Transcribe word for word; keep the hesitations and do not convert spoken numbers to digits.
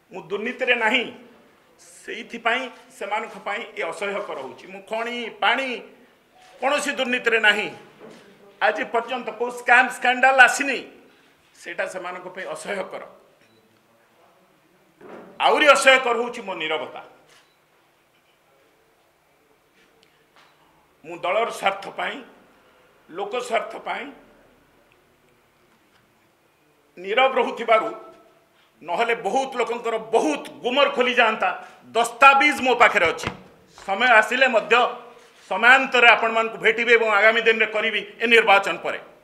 मु दुर्नीति नहीं से असह्यकर हो खणी पानी कौन सी दुर्नीति नहीं आज पर्यंत को स्कैम स्कैंडल आसनी सेटा से असह्यकर आउरी असह्यकर होची मो नीरवता मु दलर स्वार्थ पाई लोक स्वार्थ पाई नीरव रहूथिबारु नहले बहुत लोकंकर बहुत गुमर खोली जाता दस्तावेज मो पाखे अच्छी समय आसिले मध्य समयांतरे आपण मानकु भेटिबे एवं आगामी दिन में करी ए निर्वाचन पर।